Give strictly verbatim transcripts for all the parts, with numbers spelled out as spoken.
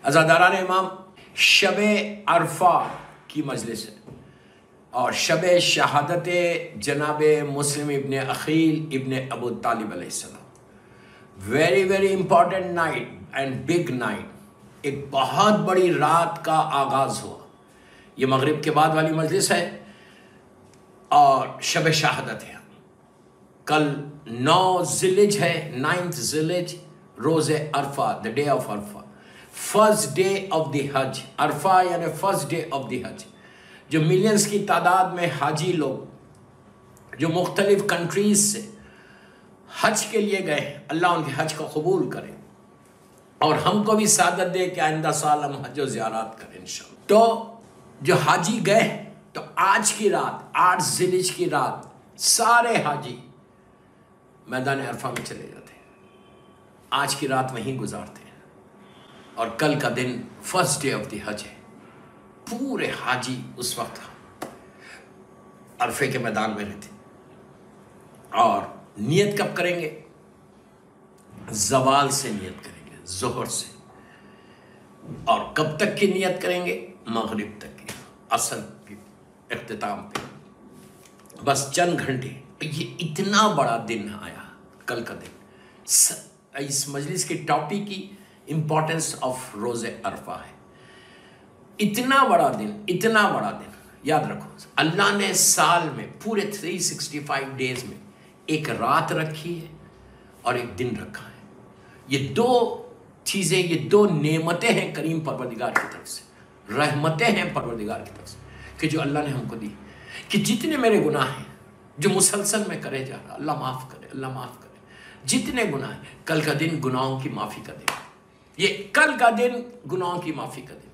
अज़ादारान इमाम, शब अरफा की मजलिस है और शब शहादत जनाब मुस्लिम इब्न अखील इब्न अबू तालिब अलैहिस्सलाम, very very important night and big night. एक बहुत बड़ी रात का आगाज़ हुआ। ये मगरिब के बाद वाली मजलिस है और शब शहादत है। कल नौ ज़िलहिज है, नाइन्थ ज़िलहिज, रोज़े अरफा, द डे ऑफ अरफा, फर्स्ट डे ऑफ द हज। अरफा यानी फर्स्ट डे ऑफ द हज। जो मिलियंस की तादाद में हाजी लोग जो मुख्तलिफ कंट्रीज से हज के लिए गए, अल्लाह उनके हज को कबूल करे और हमको भी सादत दे कि आइंदा साल हम हज व ज़ियारत करें इंशाअल्लाह। तो जो हाजी गए, तो आज की रात, आठ ज़िलहिज की रात, सारे हाजी मैदान अरफा में चले जाते हैं, आज की रात वहीं गुजारते हैं और कल का दिन फर्स्ट डे ऑफ द हज है। पूरे हाजी उस वक्त अरफे के मैदान में रहते और नियत कब करेंगे? ज़वाल से नियत करेंगे, ज़ोहर से। और कब तक की नियत करेंगे? मगरिब तक की, असर की इख्तिताम पे, बस चंद घंटे। ये इतना बड़ा दिन आया कल का दिन। इस मजलिस की टॉपिक की इम्पोर्टेंस ऑफ रोज़े अरफा है। इतना बड़ा दिन, इतना बड़ा दिन। याद रखो, अल्लाह ने साल में पूरे तीन सौ पैंसठ डेज में एक रात रखी है और एक दिन रखा है। ये दो चीज़ें, ये दो नेमतें हैं करीम परवरदिगार की तरफ से, रहमतें हैं परवरदिगार की तरफ से कि जो अल्लाह ने हमको दी। कि जितने मेरे गुनाह हैं जो मुसलसल में करे जा रहा, अल्लाह माफ़ करे, अल्लाह माफ़ करे। जितने गुनाह हैं, कल का दिन गुनाहों की माफ़ी का दिन। ये कल का दिन गुनाहों की माफ़ी का दिन,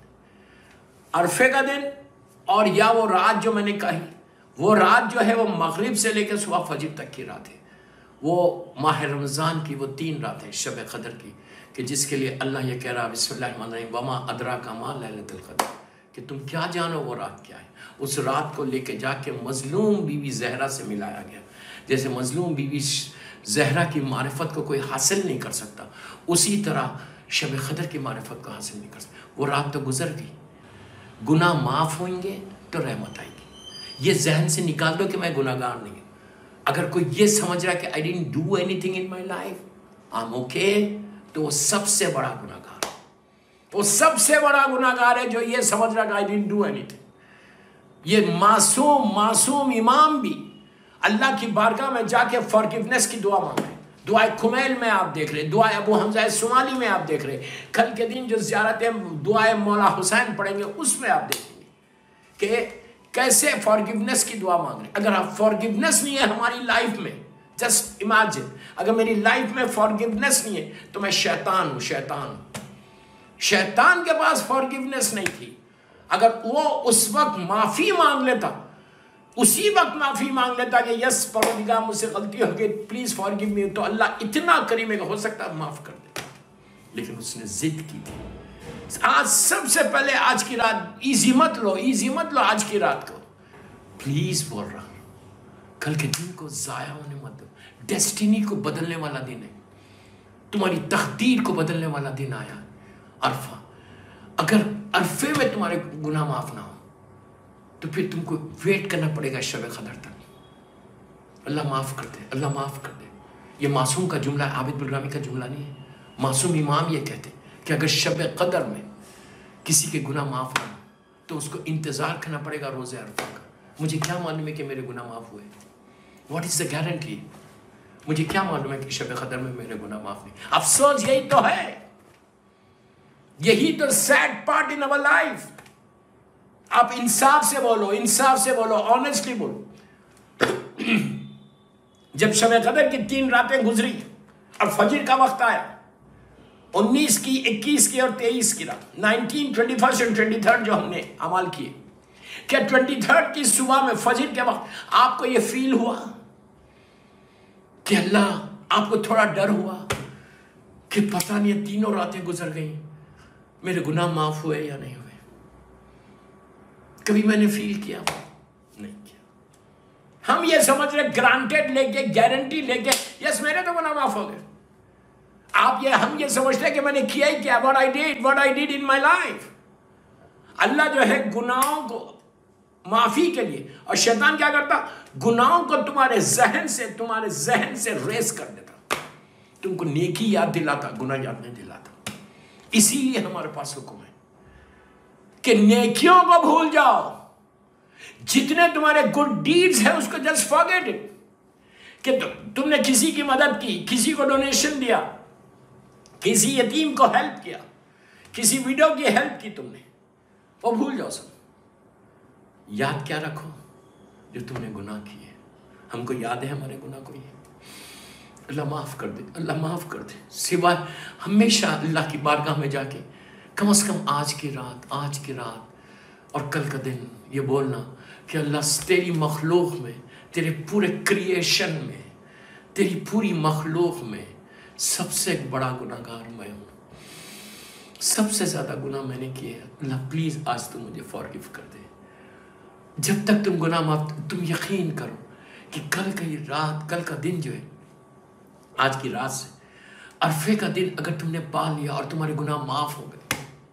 अरफे का दिन। और या वो रात जो मैंने कही, वो रात जो है वो मगरिब से लेकर सुबह फजर तक की रात है। वो माह रमज़ान की वो तीन रात है शब क़दर की, कि जिसके लिए अल्लाह ये कह रहा है बिस्मिल्लाहिर्रहमानिर्रहीम वमा अदराका मा लैलतुल क़द्र, कि तुम क्या जानो वो रात क्या है। उस रात को लेके जाके मज़लूम बीवी ज़हरा से मिलाया गया। जैसे मज़लूम बीवी ज़हरा की मारिफत को कोई हासिल नहीं कर सकता, उसी तरह शब क़दर की मारिफत को हासिल नहीं कर सकता। वो रात तो गुजर गई, गुनाह माफ़ होंगे तो रहमत आएगी। ये जहन से निकाल दो कि मैं गुनाहगार नहीं हूँ। अगर कोई ये समझ रहा है कि I didn't do anything in my life, I am okay, तो वो सबसे बड़ा गुनाहगार है। वो सबसे बड़ा गुनाहगार है जो ये समझ रहा है कि आई डिडंट डू एनीथिंग। ये मासूम मासूम इमाम भी अल्लाह की बारगाह में जाके फॉरगिवनेस की दुआ मांग रहे। दुआए खुमैल में आप देख रहे, दुआए अबू हमजा सुमाली में आप देख रहे, कल के दिन जो ज़ियारतें दुआए मौला हुसैन पढ़ेंगे उसमें आप देखेंगे कि कैसे फॉरगिवनेस की दुआ मांग रहे। अगर आप फॉरगिवनेस नहीं है हमारी लाइफ में, जस्ट इमेजिन, अगर मेरी लाइफ में फॉरगिवनेस नहीं है तो मैं शैतान हूँ, शैतान। शैतान के पास फॉरगिवनेस नहीं थी। अगर वो उस वक्त माफ़ी मांग लेता, उसी वक्त माफ़ी मांग लेता कि यस परवरदिगार मुझसे गलती हो गई, प्लीज़ फॉरगिव मी, तो अल्लाह इतना करीम है कि हो सकता है माफ़ कर दे। लेकिन उसने जिद की थी। आज सबसे पहले आज की रात इजी मत लो, इजी मत लो आज की रात को, प्लीज़ बोल रहा हूँ। कल के दिन को ज़ाया होने मत दो। डेस्टिनी को बदलने वाला दिन है, तुम्हारी तकदीर को बदलने वाला दिन आया अरफा। अगर अरफे में तुम्हारे गुनाह माफ़ ना हो तो फिर तुमको वेट करना पड़ेगा शब क़दर तक। अल्लाह माफ़ कर दे, अल्लाह माफ़ कर दे। ये मासूम का जुमला, आबिद बुलरामी का जुमला नहीं है। मासूम इमाम ये कहते कि अगर शब क़दर में किसी के गुनाह माफ़ ना हो तो उसको इंतज़ार करना पड़ेगा रोज़े अरफा का। मुझे क्या मालूम है कि मेरे गुनाह माफ़ हुए? What is the guarantee? मुझे क्या मालूम है कि शब क़दर में मेरे गुनाह माफ़ नहीं? अफसोस यही तो है, यही तो sad part in our life. आप इंसाफ से बोलो, इंसाफ से बोलो, ऑनेस्टली बोलो। जब शब क़दर की तीन रातें गुजरी और फजर का वक्त आया, उन्नीस की, इक्कीस की और तेईस की रात, nineteen, twenty first and twenty third जो हमने अमल किए, क्या ट्वेंटी थर्ड की सुबह में फजर के वक्त आपको ये फील हुआ कि अल्लाह, आपको थोड़ा डर हुआ कि पता नहीं तीनों रातें गुजर गई, मेरे गुनाह माफ हुए या नहीं हुए? कभी मैंने फील किया? नहीं किया। हम ये समझ रहे ग्रांटेड लेके, गारंटी लेके, यस मेरे तो गुनाह माफ हो गए। آپ یہ ہم یہ سمجھتے ہیں کہ میں نے کیا ہی کیا, what I did, what I did in my life. اللہ جو ہے گناہوں کو معافی کے لیے, اور شیطان کیا کرتا, گناہوں کو تمہارے ذہن سے تمہارے ذہن سے ریس کر دیتا, تم کو نیکی یاد دلاتا, گناہ یاد نہیں دلاتا. اسی لیے ہمارے پاس حکم ہے کہ نیکیوں کو بھول جاؤ, جتنے تمہارے گڈ ڈیڈز ہیں اس کو جسٹ فارگیٹ اٹ. کہ تم نے کسی کی مدد کی, کسی کو ڈونیشن دیا, کسی یتیم کو ہیلپ کیا, کسی ویڈو کی ہیلپ کی تم نے, وہ بھول جاؤ سب. یاد کیا رکھو جو تم نے گناہ کیے. ہم کو یاد ہے ہمارے گناہ کو, یہ اللہ معاف کر دے, اللہ معاف کر دے. سوائے ہمیشہ اللہ کی بارگاہ میں جا کے کم از کم آج کی رات, آج کی رات اور کل کا دن یہ بولنا کہ اللہ تیری مخلوق میں, تیرے پورے کریشن میں, تیری پوری مخلوق میں سب سے بڑا گناہ گار میں ہوں, سب سے زیادہ گناہ میں نے کیے. اللہ پلیز آج تم مجھے فارگیو کر دے. جب تک تم گناہ معاف, تم یقین کرو کہ کل کا یہ رات, کل کا دن جو ہے, آج کی رات سے عرفے کا دن اگر تم نے پا لیا اور تمہارے گناہ معاف ہو گئے,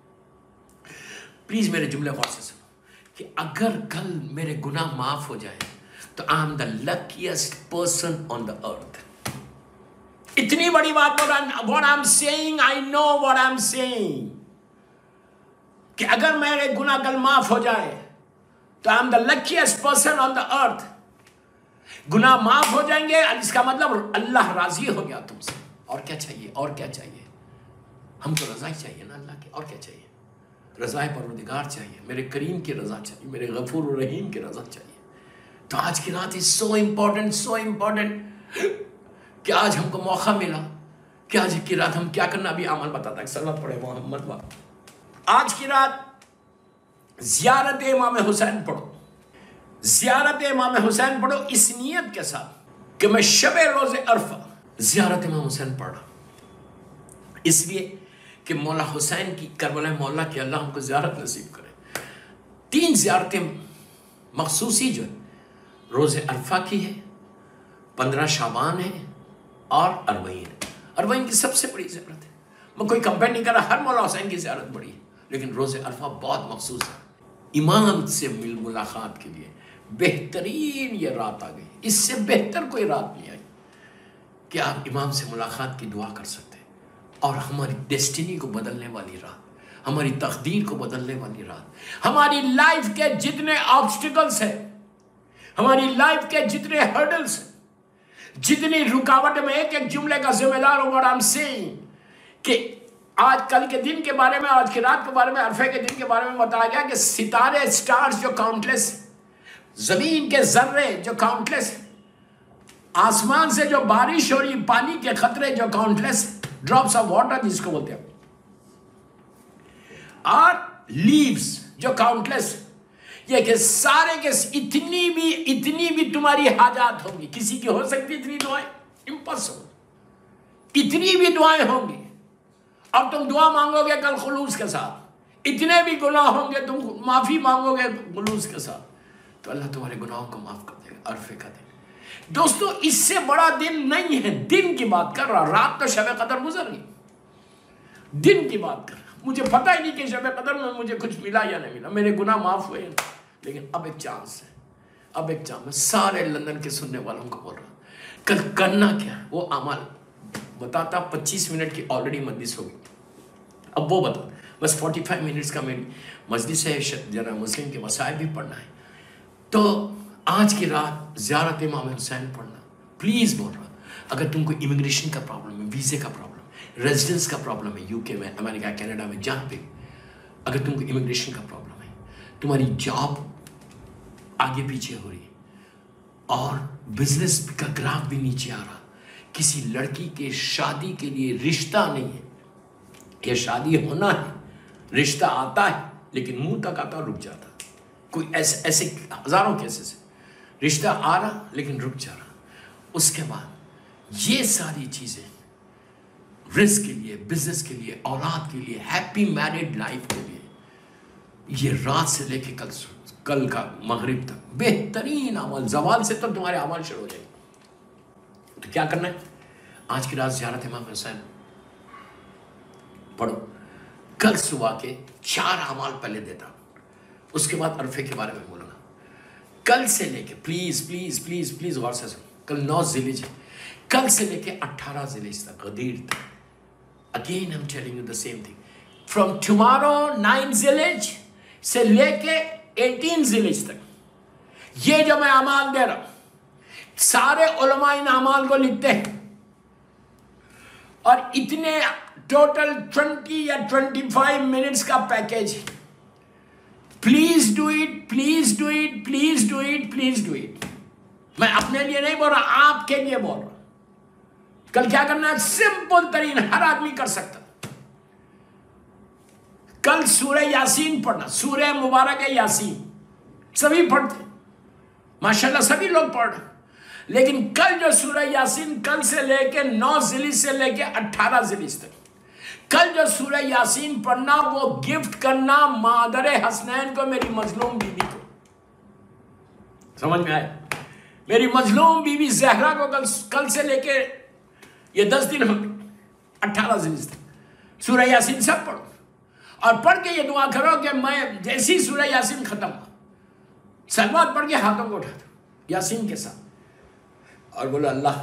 پلیز میرے جملے غور سے سنو کہ اگر کل میرے گناہ معاف ہو جائے تو I am the luckiest person on the earth. اتنی بڑی بات بول رہا, what I'm saying, I know what I'm saying. کہ اگر میرے گناہ کل معاف ہو جائے تو I am the luckiest person on the earth. گناہ معاف ہو جائیں گے, اس کا مطلب اللہ راضی ہو گیا تم سے. اور کیا چاہیے, اور کیا چاہیے, ہم کو رضا ہی چاہیے نا اللہ کی. اور کیا چاہیے, رضا پروردگار چاہیے, میرے کریم کی رضا چاہیے, میرے غفور و رحیم کی رضا چاہیے. تو آج کی رات is so important, so important کہ آج ہم کو موقع ملا کہ آج کی رات ہم کیا کرنا. ابھی عمل بتاتا ہے, صلوات پڑھے محمد با. آج کی رات زیارت امام حسین پڑھو, زیارت امام حسین پڑھو اس نیت کے ساتھ کہ میں شب روز عرفہ زیارت امام حسین پڑھ رہا, اس لیے کہ مولا حسین کی کربلا مولا کی اللہ ہم کو زیارت نصیب کرے. تین زیارتیں مخصوصی جو ہے روز عرفہ کی ہے, پندرہ شعبان ہے اور اربعین. اربعین کی سب سے بڑی زیارت ہے. میں کوئی کمپیئر نہیں کر رہا, ہر مولا حسین کی زیارت بڑی ہے, لیکن روز عرفہ بہت مخصوص ہے. امام سے مل ملاقات کے لیے بہترین یہ رات آ گئی. اس سے بہتر کوئی رات نہیں آئی کہ آپ امام سے ملاقات کی دعا کر سکتے ہیں. اور ہماری ڈیسٹینی کو بدلنے والی رات, ہماری تقدیر کو بدلنے والی رات, ہماری لائف کے جتنے آبسٹیکلز ہیں, ہماری لائف کے جتنے ہرڈلز, جتنی رکاوٹ میں ایک ایک جملے کا ذمہ دار ہوں. what I'm saying کہ آج کل کے دن کے بارے میں, آج کی رات کے بارے میں, عرفے کے دن کے بارے میں بتایا گیا کہ ستارے, سٹارز جو کاؤنٹلیس, زمین کے ذرے جو کاؤنٹلیس, آسمان سے جو بارش ہو رہی, پانی کے قطرے جو کاؤنٹلیس, ڈراپس آف واٹر جس کو بولتے ہیں, اور لیوز جو کاؤنٹلیس, یہ کہ سارے کے اتنی بھی اتنی بھی تمہاری حاجات ہوں گی. کسی کی ہو سکتی اتنی دعائیں, امپاسبل. اتنی بھی دعائیں ہوں گی اور تم دعا مانگو گے کل خلوص کے ساتھ, اتنے بھی گناہ ہوں گے تم معافی مانگو گے خلوص کے ساتھ, تو اللہ تمہارے گناہوں کو معاف کر دے گا. عرفے کا دن دوستو اس سے بڑا دن نہیں ہے. دن کی بات کر رہا, رات تو شب قدر گزر گئی, دن کی بات کر رہا. مجھے پتہ ہی نہیں کہ شب قدر میں مجھے کچھ ملا یا نہیں ملا, میرے گناہ معاف ہوئے, لیکن اب ایک چانس ہے, اب ایک چانس. میں سارے لندن کے سننے والوں کو بول رہا ہوں, کل کرنا کیا ہے وہ عمل بتاتا. پچیس منٹ کی آلریڈی مجلس ہوگی, اب وہ بتا, بس فورٹی فائیو منٹس کا میری مجلس ہے, جنرل مسلم کے مسائل بھی پڑھنا ہے. تو آج کی رات زیارت امام حسین پڑھنا پلیز بول رہا. اگر تم کو امیگریشن کا پرابلم ہے, ویزے کا پرابلم, ریزیڈنس کا پرابلم ہے یو کے میں, امریکہ, کینیڈا میں, جہاں پہ اگر تم کو امیگریشن کا پرابلم ہے, تمہاری جاب آگے پیچھے ہو رہی ہے اور بزنس کا گراف بھی نیچے آ رہا, کسی لڑکی کے شادی کے لیے رشتہ نہیں ہے, یہ شادی ہونا ہے, رشتہ آتا ہے لیکن منہ تک آتا اور رک جاتا. کوئی ایسے ایسے ہزاروں کیسز ہے, رشتہ آ رہا لیکن رک جا رہا. اس کے بعد یہ ساری چیزیں رزق کے لیے, بزنس کے لیے, اولاد کے لیے, ہیپی میرڈ لائف کے لیے, یہ رات سے لے کے کل کل کا مغرب تک بہترین عمل. زوال سے تو تمہارے عمل شروع ہو جائیں گے. تو کیا کرنا ہے, آج کی رات زیارت امام حسین پڑھو. کل صبح کے چار اعمال پہلے دیتا ہوں, اس کے بعد عرفے کے بارے میں بولوں گا. کل سے لے کے پلیز پلیز پلیز پلیز غور سے سنو, کل نو ذیلحج ہے, کل سے لے کے اٹھارہ ذیلحج تک, غدیر تک. Again I am telling you the same thing. From tomorrow nine ذیلحج سے لے کے ایٹین ذیلحج تک, یہ جو میں اعمال دے رہا ہوں, سارے علماء ان اعمال کو لکھتے ہیں, اور اتنے ٹوٹل ٹوینٹی یا ٹوینٹی فائیو منٹس کا پیکیج ہے. Please do it, please do it, please do it, please do it. میں اپنے لیے نہیں بول رہا, آپ کے لیے بول رہا ہوں. کل کیا کرنا ہے؟ سمپل ترین, ہر آدمی کر سکتا. کل سورہ یاسین پڑھنا, سورہ مبارک یاسین سبھی پڑھتے, ماشاءاللہ سبھی لوگ پڑھ رہے. لیکن کل جو سورہ یاسین کل سے لے کے نو ذیلحج سے لے کے اٹھارہ ذیلحج تک, کل جو سورہ یاسین پڑھنا وہ گفٹ کرنا مادر حسنین کو, میری مظلوم بیوی کو. سمجھ میں آئے؟ میری مظلوم بیوی زہرا کو کل کل سے لے کے یہ دس دن ہوں گے, اٹھارہ ذیلحج تک سورہ یاسین سب پڑھو, اور پڑھ کے یہ دعا کرو کہ میں جیسی سورہ یاسین ختم ہو, سلوات پڑھ کے ہاتھوں کو اٹھا دو یاسین کے ساتھ, اور بولو اللہ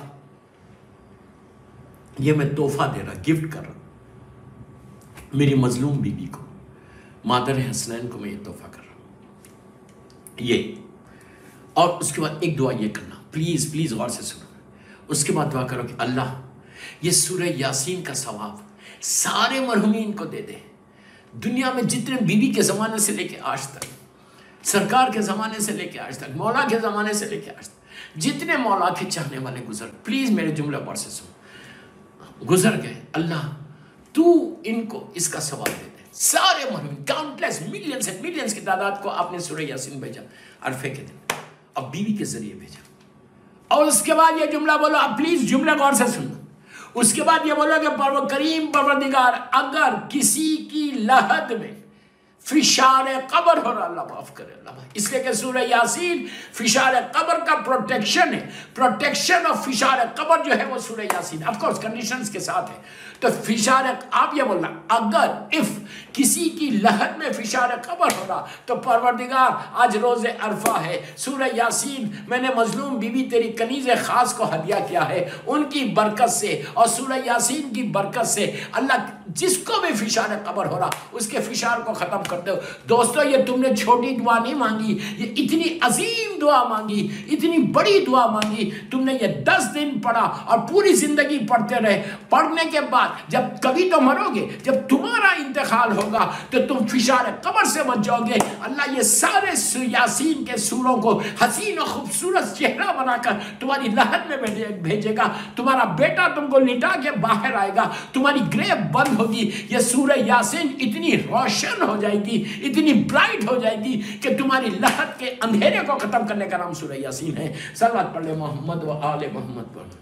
یہ میں تحفہ دے رہا, گفٹ کر رہا میری مظلوم بیوی کو, مادر حسنین کو میں یہ تحفہ کر رہا ہوں. یہ, اور اس کے بعد ایک دعا یہ کرنا, پلیز پلیز غور سے سنو. اس کے بعد دعا کرو کہ اللہ یہ سورہ یاسین کا ثواب سارے مرحومین کو دے دے. دنیا میں جتنے بیوی کے زمانے سے لے کے آج تک, سرکار کے زمانے سے لے کے آج تک, مولا کے زمانے سے لے کے آج تک, جتنے مولا کے چاہنے والے گزر, پلیز میرے جملے غور سے سنو, گزر گئے, اللہ تو ان کو اس کا ثواب دے دے. سارے مرحومین, کاؤنٹلیس ملینز اینڈ ملینز کی تعداد کو آپ نے سورہ یاسین بھیجا عرفے کے دن, اور بیوی کے ذریعے بھیجا. اور اس کے بعد یہ جملہ بولو, آپ پلیز جملہ غور سے سنو. اس کے بعد یہ بولو کہ پرور کریم پروردگار اگر کسی کی لحد میں فشار قبر ہو رہا, اللہ معاف کرے اللہ بھائی, اس لیے کہ سورہ یاسین فشار قبر کا پروٹیکشن ہے. پروٹیکشن آف فشار قبر جو ہے وہ سورہ یاسین, آف کورس کنڈیشنز کے ساتھ ہے. تو فشار, آپ یہ بولنا اگر اف کسی کی لحد میں فشار قبر ہو رہا, تو پروردگار آج روز عرفہ ہے, سورہ یاسین میں نے مظلوم بیوی تیری کنیز خاص کو ہدیہ کیا ہے, ان کی برکت سے اور سورہ یاسین کی برکت سے اللہ جس کو بھی فشار قبر ہو رہا اس کے فشار کو ختم کرتے ہو. دوستو یہ تم نے چھوٹی دعا نہیں مانگی, یہ اتنی عظیم دعا مانگی, اتنی بڑی دعا مانگی. تم نے یہ دس دن پڑھا اور پوری زندگی پڑھتے رہے. پڑھنے کے بعد جب کبھی تو مرو گے, جب تمہارا انتقال ہوگا تو تم فشار قبر سے بچ جاؤ گے. اللہ یہ سارے یاسین کے سوروں کو حسین و خوبصورت چہرہ بنا کر تمہاری لحد میں بھیجے گا. تمہارا بیٹا تم کو لٹا کے باہر آئے گا, تمہاری گریو بند ہوگی. یہ سورہ یاسین اتنی روشن ہو جائے گی, اتنی برائٹ ہو جائے گی کہ تمہاری لحد کے اندھیرے کو ختم کرنے کا نام سورہ یاسین ہے. صلوات پڑھ لے محمد و آل محمد پر.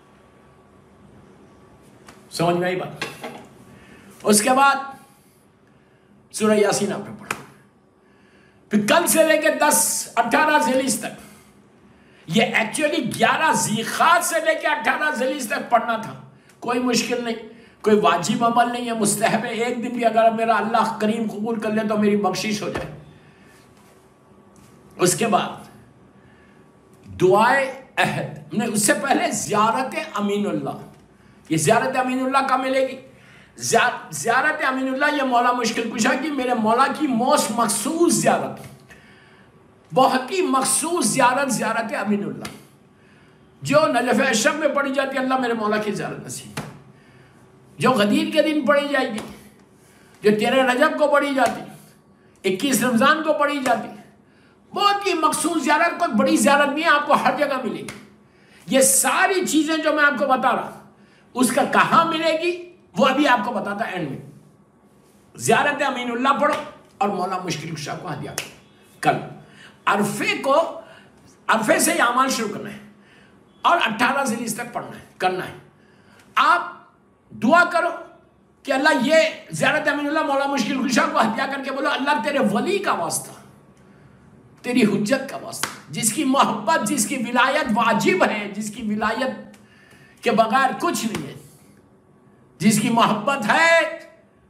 سمجھ میں آئی بات؟ اس کے بعد سورہ یاسین آپ نے پڑھا, پھر کل سے لے کے دس اٹھارہ ذیلحج تک, یہ ایکچولی گیارہ ذیقعدہ سے لے کے اٹھارہ ذیلحج تک پڑھنا تھا. کوئی مشکل نہیں, کوئی واجب عمل نہیں ہے, مستحب ہے. ایک دن بھی اگر میرا اللہ کریم قبول کر لے تو میری بخشش ہو جائے. اس کے بعد دعائے عہد, نہیں اس سے پہلے زیارت امین اللہ. یہ زیارت امین اللہ کا ملے گی. زیارت امین اللہ یہ مولا مشکل کشا کی, میرے مولا کی موسٹ مخصوص زیارت, بہت ہی مخصوص زیارت, زیارت امین اللہ, جو نجف اشرف میں پڑھی جاتی ہے. اللہ میرے مولا کی زیارت نصیب. جو غدیر کے دن پڑھی جائے گی, جو تیرہ رجب کو پڑھی جاتی, اکیس رمضان کو پڑھی جاتی, بہت ہی مخصوص زیارت. کوئی بڑی زیارت نہیں ہے, آپ کو ہر جگہ ملے گی. یہ ساری چیزیں جو میں آپ کو بتا رہا, اس کا کہاں ملے گی وہ ابھی آپ کو بتاتا اینڈ میں. زیارت امین اللہ پڑھو اور مولا مشکل کشا کو ہدیہ کرو. کل عرفے کو, عرفے سے یہ اعمال شروع کرنا ہے اور اٹھارہ ذیلحج تک پڑھنا ہے, کرنا ہے. آپ دعا کرو کہ اللہ یہ زیارت امین اللہ مولا مشکل کشا کو ہدیہ کر کے بولو اللہ تیرے ولی کا واسطہ, تیری حجت کا واسطہ, جس کی محبت, جس کی ولایت واجب ہے, جس کی ولایت کے بغیر کچھ نہیں ہے, جس کی محبت ہے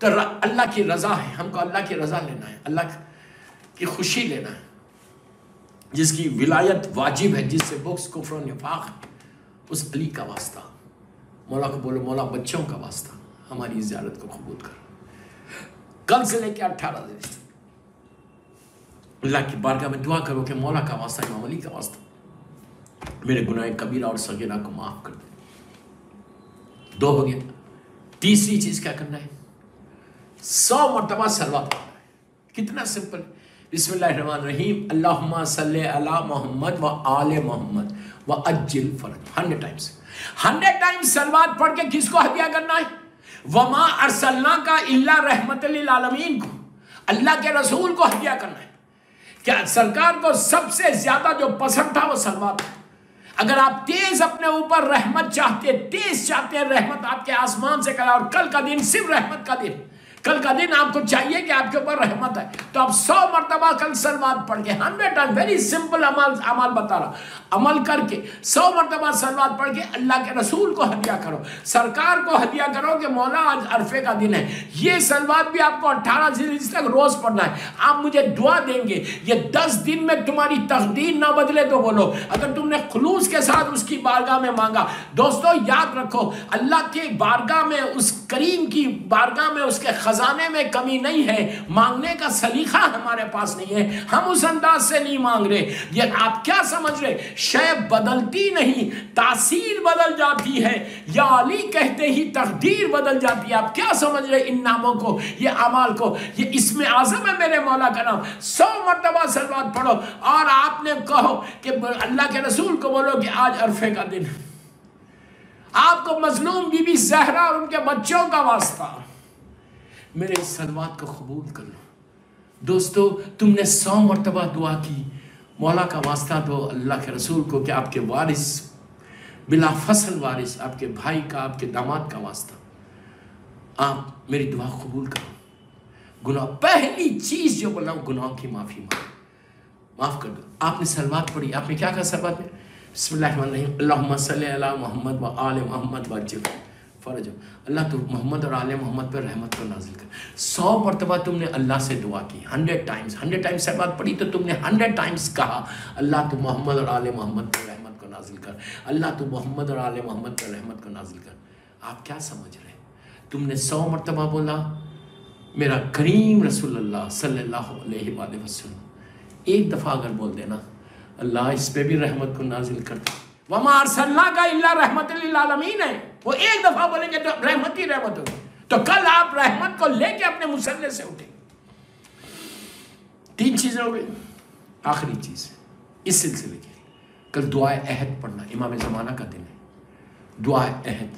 تو اللہ کی رضا ہے، ہم کو اللہ کی رضا لینا ہے، اللہ کی خوشی لینا ہے، جس کی ولایت واجب ہے، جس سے بغض کفر و نفاق ہے، اس علی کا واسطہ۔ مولا کو بولو مولا بچوں کا واسطہ ہماری زیارت کو قبول کر، کل سے لے کے اٹھارہ دن اللہ کی بارگاہ میں دعا کرو کہ مولا کا واسطہ، امام علی کا واسطہ میرے گناہ کبیرہ اور صغیرہ کو معاف کر دے۔ دو ہو گیا۔ تیسری چیز کیا کرنا ہے؟ سو مرتبہ صلوات پڑھنا ہے۔ کتنا سمپل، بسم اللہ الرحمن الرحیم، اللہم صلی علی محمد و آل محمد و اجل فرج، ہنڈریڈ ٹائمز ہنڈریڈ ٹائمز صلوات پڑھ کے کس کو ہدیہ کرنا ہے؟ وما ارسلناک الا رحمت للعالمین کو، اللہ کے رسول کو ہدیہ کرنا ہے۔ کیا سرکار کو سب سے زیادہ جو پسند تھا وہ صلوات ہے۔ اگر آپ تیز اپنے اوپر رحمت چاہتے، تیز چاہتے ہیں رحمت آپ کے آسمان سے کرا، اور کل کا دن صرف رحمت کا دن، کل کا دن آپ کو چاہیے کہ آپ کے اوپر رحمت ہے، تو آپ سو مرتبہ کل صلوات پڑھ کے، ہنڈریڈ ٹائم، ویری سمپل عمل عمل بتا رہا، عمل کر کے سو مرتبہ صلوات پڑھ کے اللہ کے رسول کو ہدیہ کرو، سرکار کو ہدیہ کرو کہ مولا آج عرفے کا دن ہے، یہ صلوات بھی آپ کو اٹھارہ ذی الحجہ تک روز پڑھنا ہے۔ آپ مجھے دعا دیں گے، یہ دس دن میں تمہاری تقدیر نہ بدلے تو بولو، اگر تم نے خلوص کے ساتھ اس کی بارگاہ میں مانگا۔ دوستو یاد رکھو، اللہ کے بارگاہ میں، اس کریم کی بارگاہ میں، اس کے خزانے میں کمی نہیں ہے، مانگنے کا سلیقہ ہمارے پاس نہیں ہے، ہم اس انداز سے نہیں مانگ رہے۔ یہ آپ کیا سمجھ رہے؟ شے بدلتی نہیں، تاثیر بدل جاتی ہے، یا علی کہتے ہی تقدیر بدل جاتی ہے۔ آپ کیا سمجھ رہے ان ناموں کو، یہ اعمال کو؟ یہ اسم اعظم ہے میرے مولا کا نام۔ سو مرتبہ صلوات پڑھو، اور آپ نے کہو کہ اللہ کے رسول کو بولو کہ آج عرفے کا دن ہے، آپ کو مظلوم بی بی زہرا اور ان کے بچوں کا واسطہ میرے اس صلوات کو قبول کر لو۔ دوستو تم نے سو مرتبہ دعا کی، مولا کا واسطہ دو اللہ کے رسول کو کہ آپ کے وارث، بلا فصل وارث، آپ کے بھائی کا، آپ کے داماد کا واسطہ آپ میری دعا قبول کرو۔ گناہ، پہلی چیز جو بولا ہوں، گناہوں کی معافی مانگو، معاف کر دو۔ آپ نے صلوات پڑھی، آپ نے کیا کہا صلوات میں؟ بسم اللہ الرحمن الرحیم، اللہم صلی علی محمد و آل محمد وعجل فرج، اللہ تو محمد اور آل محمد پر رحمت کو نازل کر۔ سو مرتبہ تم نے اللہ سے دعا کی، ہنڈریڈ ٹائمز، ہنڈریڈ ٹائمز صلوات پڑھی تو تم نے ہنڈریڈ ٹائمز کہا اللہ تو محمد اور آل محمد پر رحمت کو نازل کر، اللہ تو محمد اور آل محمد پر رحمت کو نازل کر۔ آپ کیا سمجھ رہے؟ تم نے سو مرتبہ بولا میرا کریم رسول اللہ صلی اللہ علیہ وآلہ وسلم، ایک دفعہ اگر بول دینا اللہ اس پہ بھی رحمت کو نازل کر دے، وَمَا أَرْسَلْنَاكَ إِلَّا رَحْمَةً لِلْعَالَمِينَ ہے، وہ ایک دفعہ بولیں گے تو رحمت ہی رحمت ہوگی، تو کل آپ رحمت کو لے کے اپنے مصلے سے اٹھیں۔ تین چیزیں ہو گئی، آخری چیز اس سلسلے کی، کل دعائے عہد پڑھنا، امام زمانہ کا دن ہے، دعائے عہد۔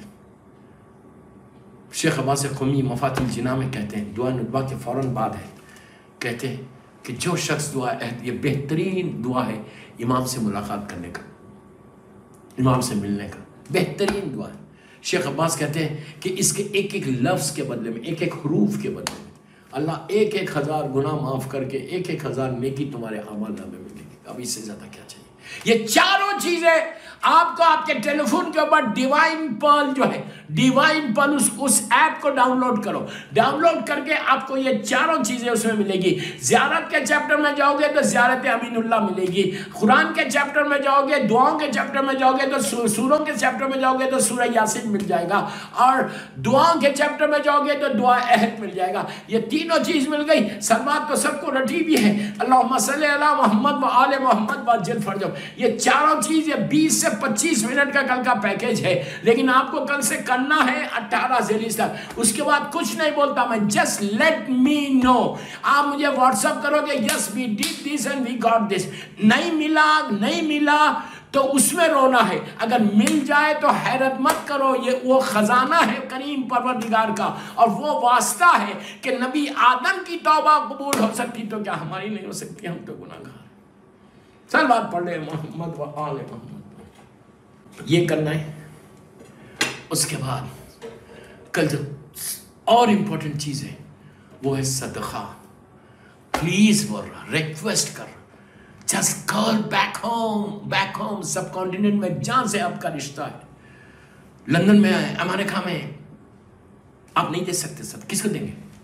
شیخ عباس قمی مفاتیح الجناح میں کہتے ہیں، دعا ندبہ کے فوراً بعد ہے، کہتے ہیں کہ جو شخص دعا عہد، یہ بہترین دعا ہے امام سے ملاقات کرنے کا، امام سے ملنے کا بہترین دعا ہے۔ شیخ عباس کہتے ہیں کہ اس کے ایک ایک لفظ کے بدلے میں، ایک ایک حروف کے بدلے میں اللہ ایک ایک ہزار گناہ معاف کر کے ایک ایک ہزار نیکی تمہارے اعمال نامے میں ملے گی۔ اب اس سے زیادہ کیا چاہیے؟ یہ چاروں چیزیں آپ کو آپ کے ٹیلی فون کے اوپر ڈیوائن پرل جو ہے، ڈیوائن پرل، اس اس ایپ کو ڈاؤن لوڈ کرو، ڈاؤن لوڈ کر کے آپ کو یہ چاروں چیزیں اس میں ملے گی۔ زیارت کے چیپٹر میں جاؤ گے تو زیارت امین اللہ ملے گی، قرآن کے چیپٹر میں جاؤ گے، دعاؤں کے چیپٹر میں جاؤ گے تو سوروں کے چیپٹر میں جاؤ گے تو سورہ یاسین مل جائے گا، اور دعاؤں کے چیپٹر میں جاؤ گے تو دعا عہد مل جائے گا۔ یہ تینوں چیز مل گئی۔ صلوات تو سب کو رٹی بھی ہے، اللہم صلی علی محمد و آل محمد وعجل فرجہ، یہ چاروں چیز، یہ بیس سے پچیس منٹ کا کل کا پیکیج ہے، لیکن آپ کو کل سے کرنا ہے اٹھارہ ذیلیز تک۔ اس کے بعد کچھ نہیں بولتا میں، جسٹ لیٹ می نو، آپ مجھے واٹس اپ کرو گے yes we did this and we got this, نہیں ملا نہیں ملا تو اس میں رونا ہے، اگر مل جائے تو حیرت مت کرو، یہ وہ خزانہ ہے کریم پروردگار کا، اور وہ واسطہ ہے کہ نبی آدم کی توبہ قبول ہو سکتی تو کیا ہماری نہیں ہو سکتی؟ ہم تو گناہ گار ہیں۔ صلوات پڑھ لیں محمد و آل محمد۔ یہ کرنا ہے۔ اس کے بعد کل جو اور امپورٹنٹ چیز ہے وہ ہے صدقہ۔ پلیز بول رہا، ریکویسٹ کر، just call back home, back home. سب کانٹیننٹ میں جان سے آپ کا رشتہ ہے، لندن میں ہے، امریکہ میں ہے، آپ نہیں دے سکتے، سب کس کو دیں گے؟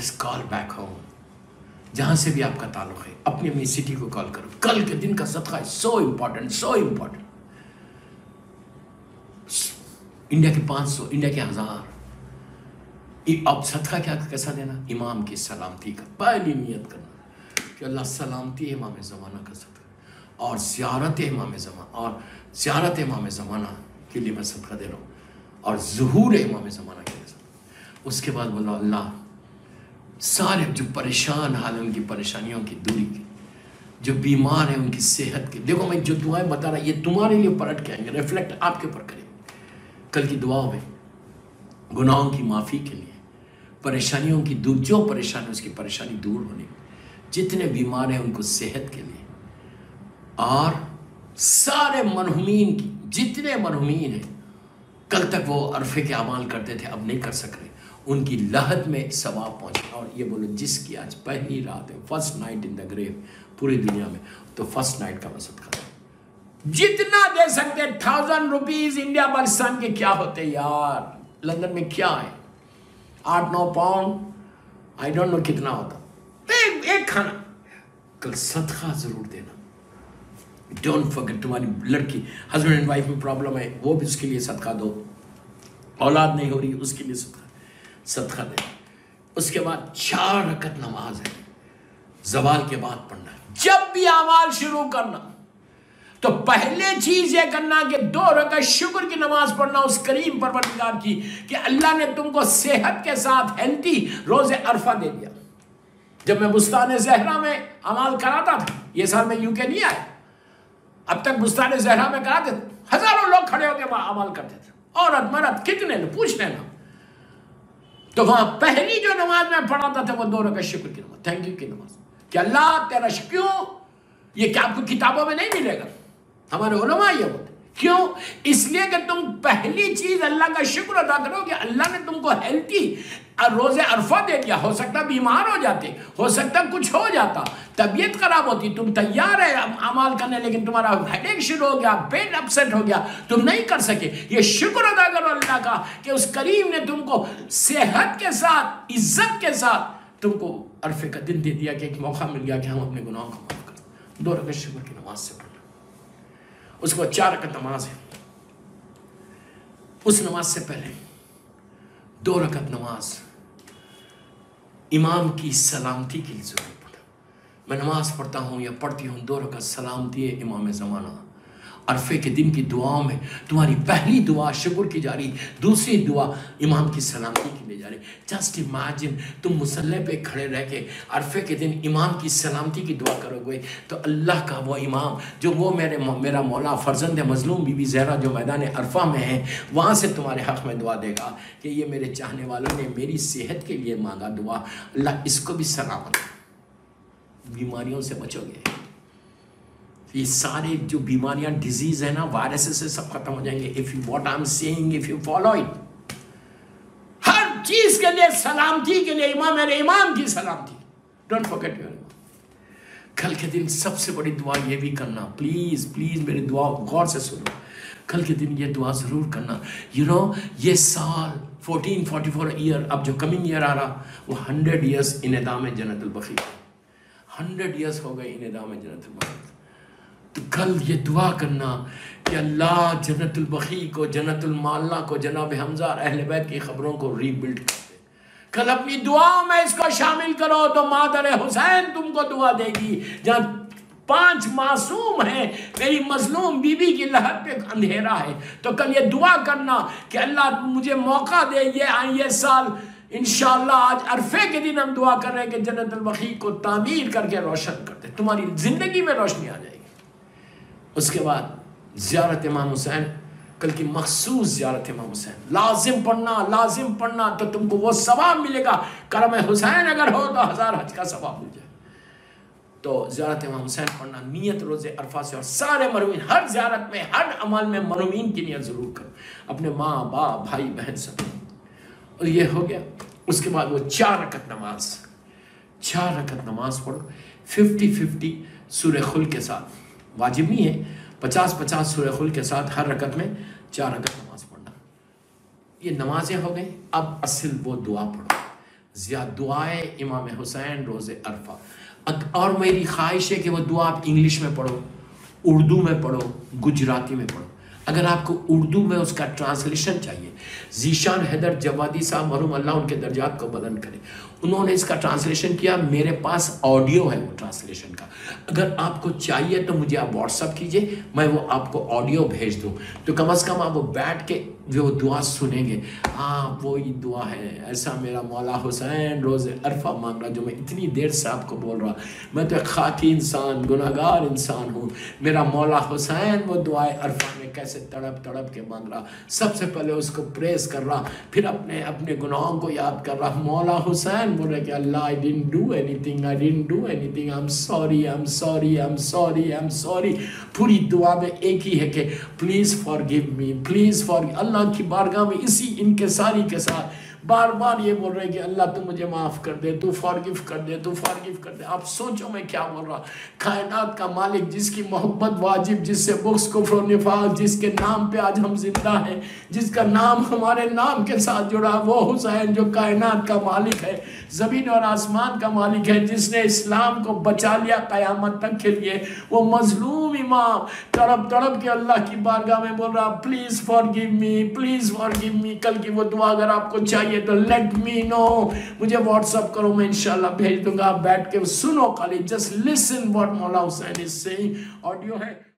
Just call back home. جہاں سے بھی آپ کا تعلق ہے اپنی اپنی سٹی کو کال کرو. کل کے دن کا صدقہ ہے so important, so important. India کے پانچ سو, انڈیا کے ہزار. اب صدقہ کیا کیسا دینا؟ امام کی سلامتی کا. پہلی نیت کرنا کہ اللہ سلامتی امام زمانہ کا صدقہ, اور زیارت امام زمانہ, اور زیارت امام زمانہ کے لیے میں صدقہ دے رہا ہوں, اور ظہور امام زمانہ کے لیے صدقہ. اس کے بعد بولو اللہ سارے جو پریشان حال ان کی پریشانیوں کی دوری کی, جو بیمار ہیں ان کی صحت کی. دیکھو میں جو دعائیں بتا رہا یہ تمہارے لیے پلٹ کے آئیں گے, ریفلیکٹ آپ کے اوپر کریں. کل کی دعاؤں میں گناہوں کی معافی کے لیے, پریشانیوں کی دور, جو پریشانی اس کی پریشانی دور ہونے, جتنے بیمار ہیں ان کو صحت کے لیے, اور سارے مرحومین کی, جتنے مرحومین ہیں کل تک وہ عرفے کے اعمال کرتے تھے اب نہیں کر سک رہے, ان کی لحد میں ثواب پہنچے. اور یہ بولو جس کی آج پہلی رات ہے, فرسٹ نائٹ ان دا گریو پوری دنیا میں, تو فرسٹ نائٹ کا میں صدقہ دوں. جتنا دے سکتے, تھاؤزنڈ روپیز انڈیا پاکستان کے کیا ہوتے یار, لندن میں کیا ہے, آٹھ نو پاؤنڈ, آئی ڈونٹ نو کتنا ہوتا ایک ایک کھانا. کل صدقہ ضرور دینا. ڈونٹ فرگیٹ, تمہاری لڑکی ہسبینڈ اینڈ وائف میں پرابلم ہے, وہ بھی اس کے لیے صدقہ دو. اولاد نہیں ہو رہی اس کے لیے صدقہ صدقہ دے. اس کے بعد چار رکعت نماز ہے زوال کے بعد پڑھنا. جب بھی اعمال شروع کرنا تو پہلے چیز یہ کرنا کہ دو رکعت شکر کی نماز پڑھنا اس کریم پروردگار کی کہ اللہ نے تم کو صحت کے ساتھ ہیلتھی روز عرفہ دے دیا. جب میں بستان زہرا میں اعمال کراتا تھا, یہ سال میں یو کے نہیں آیا, اب تک بستان زہرا میں کراتے تھے, ہزاروں لوگ کھڑے ہو کے اعمال کرتے تھے, عورت مرد کتنے نے پوچھ لینا. تو وہاں پہلی جو نماز میں پڑھاتا تھا وہ دو رکعت شکر کی نماز, تھینک یو کی نماز, کہ اللہ تیرا شکریہ. یہ کیا آپ کو کتابوں میں نہیں ملے گا, ہمارے علماء یہ ہوتے. کیوں؟ اس لیے کہ تم پہلی چیز اللہ کا شکر ادا کرو کہ اللہ نے تم کو ہیلتھی روز عرفہ دے دیا. ہو سکتا بیمار ہو جاتے, ہو سکتا کچھ ہو جاتا, طبیعت خراب ہوتی, تم تیار ہے اعمال کرنے لیکن تمہارا ہیڈ ایک شروع ہو گیا, پیٹ اپسیٹ ہو گیا, تم نہیں کر سکے. یہ شکر ادا کرو اللہ کا کہ اس کریم نے تم کو صحت کے ساتھ, عزت کے ساتھ تم کو عرفے کا دن دے دیا, کہ ایک موقع مل گیا کہ ہم اپنے گناہوں کو معاف کریں. دو رکعت شکر کی نماز سے پڑھنا. اس کو چار رکعت نماز ہے, اس نماز سے پہلے دو رکعت نماز امام کی سلامتی کے لیے ضرور پڑھا. میں نماز پڑھتا ہوں یا پڑھتی ہوں, دو رکعت سلامتی ہے امام زمانہ. عرفے کے دن کی دعاؤں میں تمہاری پہلی دعا شکر کی جاری, دوسری دعا امام کی سلامتی کی لے جا رہی. جسٹ امیجن تم مصلی پہ کھڑے رہ کے عرفے کے دن امام کی سلامتی کی دعا کرو گے, تو اللہ کا وہ امام جو وہ میرے میرا مولا فرزند مظلوم بی بی زہرا جو میدان عرفہ میں ہے, وہاں سے تمہارے حق میں دعا دے گا کہ یہ میرے چاہنے والوں نے میری صحت کے لیے مانگا دعا, اللہ اس کو بھی سلامت, بیماریوں سے بچو گے. یہ سارے جو بیماریاں ڈیزیز ہیں نا, وائرسز سے سب ختم ہو جائیں گے. if you what I'm saying, if you follow it, ہر چیز کے لیے سلامتی کے لیے امام میرے امام کی سلامتی. ڈونٹ forget your امام. کل کے دن سب سے بڑی دعا یہ بھی کرنا, پلیز پلیز میری دعا غور سے سنو. کل کے دن یہ دعا ضرور کرنا. یو نو یہ سال فورٹین فورٹی فور ایئر, اب جو کمنگ ایئر آ رہا وہ ہنڈریڈ ایئرس انعدام جنت البقیع, ہنڈریڈ ایئرس ہو گئے انعدام جنت البقیع. تو کل یہ دعا کرنا کہ اللہ جنت البقیع کو, جنت المعلہ کو, جناب حمزہ اور اہل بیت کی خبروں کو ری بلڈ کر دے. کل اپنی دعاؤں میں اس کو شامل کرو تو مادر حسین تم کو دعا دے گی. جہاں پانچ معصوم ہیں, میری مظلوم بی بی کی لحد پہ اندھیرا ہے, تو کل یہ دعا کرنا کہ اللہ مجھے موقع دے, یہ یہ سال انشاءاللہ آج عرفے کے دن ہم دعا کر رہے ہیں کہ جنت البقیع کو تعمیر کر کے روشن کر دے, تمہاری زندگی میں روشنی آ جائے گی. اس کے بعد زیارت امام حسین, کل کی مخصوص زیارت امام حسین لازم پڑھنا, لازم پڑھنا, تو تم کو وہ ثواب ملے گا. کرم حسین اگر ہو تو ہزار حج کا ثواب مل جائے. تو زیارت امام حسین پڑھنا, نیت روز عرفہ سے, اور سارے مرحومین ہر زیارت میں ہر عمل میں مرحومین کی نیت ضرور کرو, اپنے ماں باپ بھائی بہن سب. اور یہ ہو گیا. اس کے بعد وہ چار رکعت نماز, چار رکعت نماز پڑھو ففٹی ففٹی سورہ خلق کے ساتھ. واجب نہیں ہے, پچاس پچاس سورہ خلق کے ساتھ ہر رکعت میں چار رکعت نماز پڑھنا. یہ نمازیں ہو گئیں. اب اصل وہ دعا پڑھو, زیادہ دعائے امام حسین روز عرفہ، اور میری خواہش ہے کہ وہ دعا آپ انگلش میں پڑھو، اردو میں پڑھو، گجراتی میں پڑھو۔ اگر آپ کو اردو میں اس کا ٹرانسلیشن چاہیے، ذیشان حیدر جوادی صاحب مرحوم اللہ ان کے درجات کو بلند کرے، انہوں نے اس کا ٹرانسلیشن کیا، میرے پاس آڈیو ہے وہ ٹرانسلیشن کا۔ اگر آپ کو چاہیے تو مجھے آپ واٹس اپ کیجئے، میں وہ آپ کو آڈیو بھیج دوں، تو کم از کم آپ وہ بیٹھ کے جو دعا سنیں گے، ہاں وہی دعا ہے، ایسا میرا مولا حسین روز عرفہ مانگ رہا جو میں اتنی دیر سے آپ کو بول رہا۔ میں تو ایک خاکی انسان، گناہگار انسان ہوں، میرا مولا حسین وہ دعائے عرفہ میں کیسے تڑپ تڑپ کے مانگ رہا، سب سے پہلے اس کو پریز کر رہا، پھر اپنے اپنے گناہوں کو یاد کر رہا۔ مولا حسین بول رہے کہ اللہ I didn't do anything, I didn't do anything, I'm sorry, I'm sorry, I'm sorry, I'm sorry۔ پوری دعا میں ایک ہی ہے کہ please forgive me, please forgive۔ اللہ کی بارگاہ میں اسی انکساری کے ساتھ بار بار یہ بول رہے کہ اللہ تو مجھے معاف کر دے، تو فارگیو کر دے، تو فارگیو کر دے۔ آپ سوچو میں کیا بول رہا، کائنات کا مالک جس کی محبت واجب، جس سے بغض کفر و نفاق، جس کے نام پہ آج ہم زندہ ہیں، جس کا نام ہمارے نام کے ساتھ جڑا، وہ حسین جو کائنات کا مالک ہے، زمین اور آسمان کا مالک ہے، جس نے اسلام کو بچا لیا قیامت تک کے لیے، وہ مظلوم امام تڑپ تڑپ کے اللہ کی بارگاہ میں بول رہا please forgive me, please forgive me. کل کی وہ دعا اگر آپ کو چاہیے تو لیٹ می نو، مجھے واٹس اپ کرو، میں انشاءاللہ بھیج دوں گا۔ آپ بیٹھ کے سنو، خالی جسٹ لسن واٹ مولا حسین از سیئنگ۔ آڈیو ہے۔